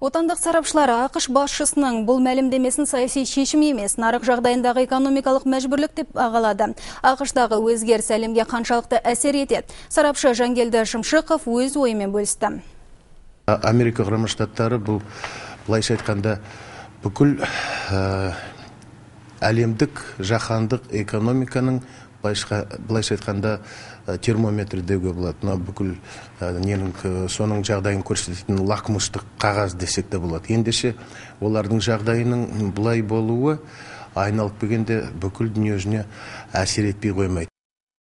Отандық сарапшылар ақш басшысының бұл мәлімдемесін саяси шешім емес, нарық жағдайындағы экономикалық мәжбүрлік деп бағалады. ақш-дағы өзгеріс әлемге қаншалықты әсер етеді? Сарапшы Жангелді Шымшықов өз ойымен бөлісті. Америка Құрама Штаттары бұл, былайша айтқанда, бүкіл әлемдік, жаһандық экономиканың былайша айтқанда термометр деуге болады. Бүкіл соның жағдайын көрсететін лакмустық қағаз десек те болады. Ендеше олардың жағдайының бұлай болуы айналып келгенде бүкіл дүниежіне әсер етпей қоймайды.